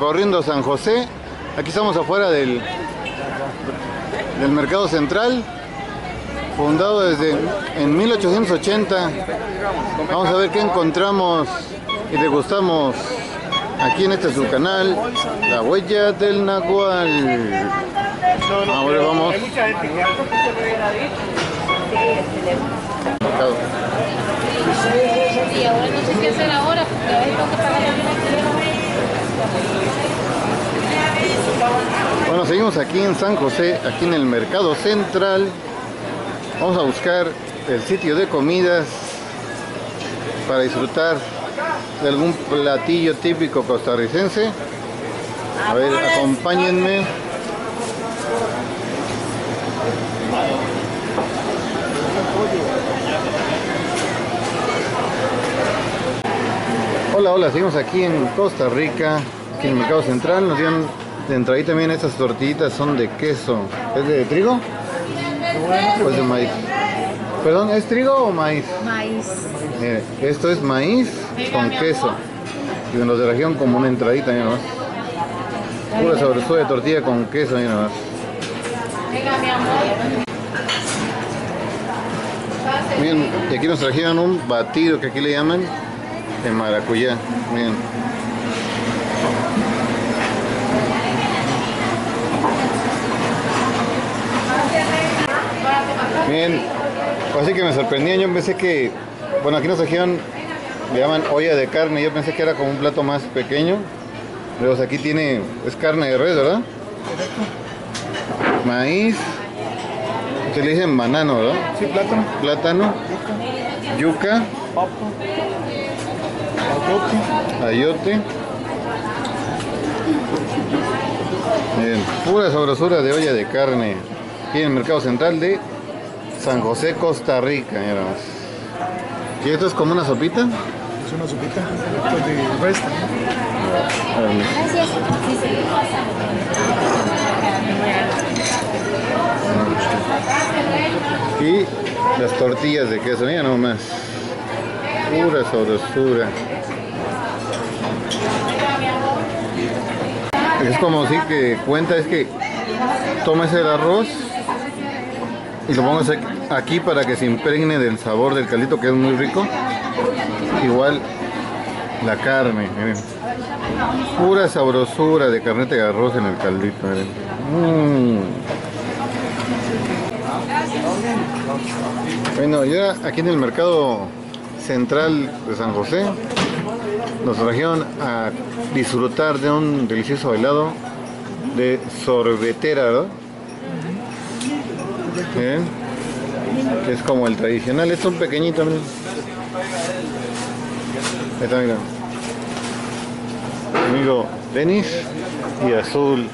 recorriendo San José. Aquí estamos afuera del Mercado Central, fundado desde en 1880. Vamos a ver qué encontramos y degustamos aquí en este su canal, La Huella del Nahual. Ahora vamos. Y ahora no sé qué hacer ahora, porque a veces tengo que pagar la. Bueno, seguimos aquí en San José, aquí en el Mercado Central. Vamos a buscar el sitio de comidas para disfrutar de algún platillo típico costarricense. A ver, acompáñenme. Hola, hola, seguimos aquí en Costa Rica, aquí en el Mercado Central. Nos dieron de entrada también estas tortillitas, son de queso. ¿Es de trigo? ¿O es de maíz? Perdón, ¿es trigo o maíz? Maíz. Mire, esto es maíz con queso. Y nos trajeron como una entradita, mira nomás. Pura sabrosura de tortilla con queso, mira nomás. Venga, mi amor. Miren, y aquí nos trajeron un batido que aquí le llaman de maracuyá. Miren. Miren, así que me sorprendían. Yo pensé que, bueno, aquí nos trajeron, le llaman olla de carne. Yo pensé que era como un plato más pequeño. Pero aquí tiene, es carne de res, ¿verdad? Maíz. Se le dicen banano, ¿verdad? Sí, plátano. Plátano. Yuca. Papa. Ayote. Bien, pura sabrosura de olla de carne. Aquí en el Mercado Central de San José, Costa Rica. Mira más. ¿Y esto es como una sopita? Es una sopita. Esto es de res también. Gracias. Sí, sí. Y las tortillas de queso, mira nomás. Pura sabrosura. Es como si que cuenta, es que tomas el arroz y lo pongas aquí para que se impregne del sabor del caldito, que es muy rico. Igual la carne, miren. Pura sabrosura de carneta de arroz en el caldito, miren. Bueno, ya aquí en el Mercado Central de San José nos trajeron a disfrutar de un delicioso helado de sorbetera, ¿verdad? Que es como el tradicional. Es un pequeñito, miren. Ahí está, mira. Amigo Denis y Azul.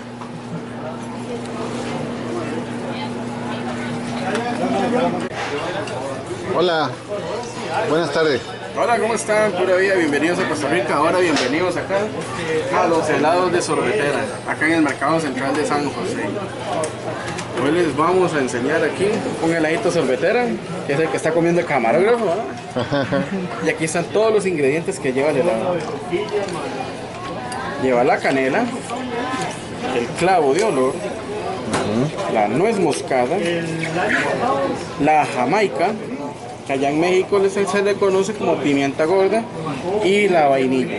Hola, buenas tardes. Hola, ¿cómo están? Pura vida, bienvenidos a Costa Rica. Ahora bienvenidos acá a los helados de sorbetera, acá en el Mercado Central de San José. Hoy les vamos a enseñar aquí un heladito sorbetera, que es el que está comiendo el camarógrafo, ¿no? Y aquí están todos los ingredientes que lleva el helado. Lleva la canela, el clavo de olor, la nuez moscada, la jamaica, que allá en México se le conoce como pimienta gorda, y la vainilla.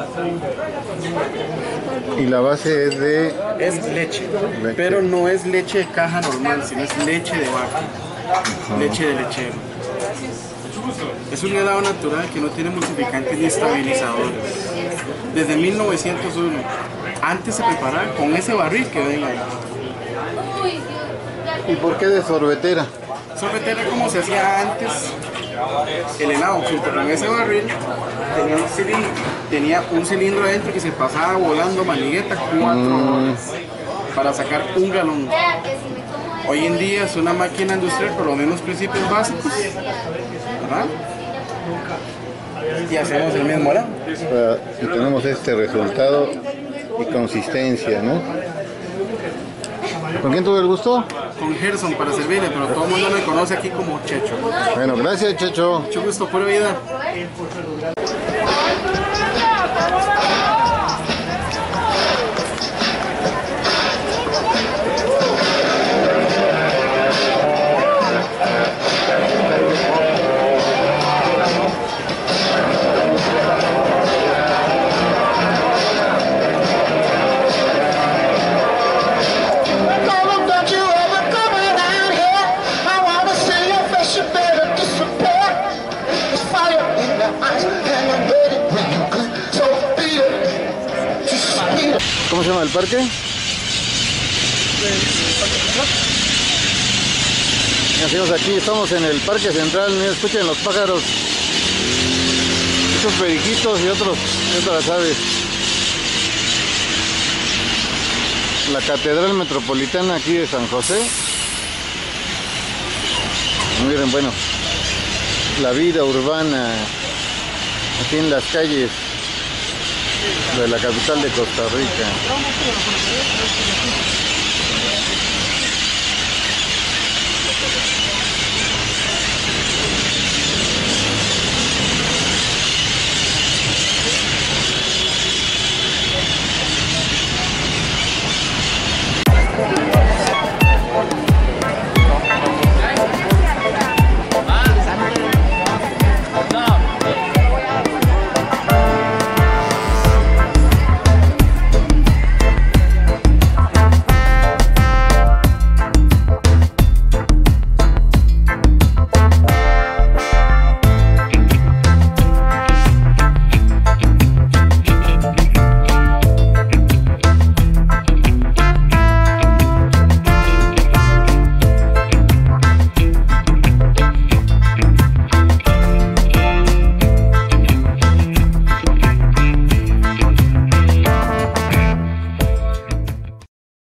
Y la base es de... Es leche, pero no es leche de caja normal, sino es leche de vaca, leche de lechero. Es un helado natural que no tiene emulsificantes ni estabilizadores. Desde 1901, antes se preparaba con ese barril que ven ahí. ¿Y por qué de sorbetera? Sorbetera, como se hacía antes, el helado junto con ese barril tenía un cilindro adentro que se pasaba volando manigueta 4 horas para sacar un galón. Hoy en día es una máquina industrial con los mismos principios básicos, ¿verdad? Y hacemos el mismo helado. Y tenemos este resultado y consistencia, ¿no? ¿Con quién tuve el gusto? Con Gerson para servirle, pero todo el mundo me conoce aquí como Checho. Bueno, gracias, Checho. Mucho gusto, pura vida. ¿Cómo se llama el parque? Amigos, aquí estamos en el Parque Central. Miren, escuchen los pájaros, estos periquitos y otras aves. La Catedral Metropolitana aquí de San José. Miren, bueno, la vida urbana aquí en las calles de la capital de Costa Rica.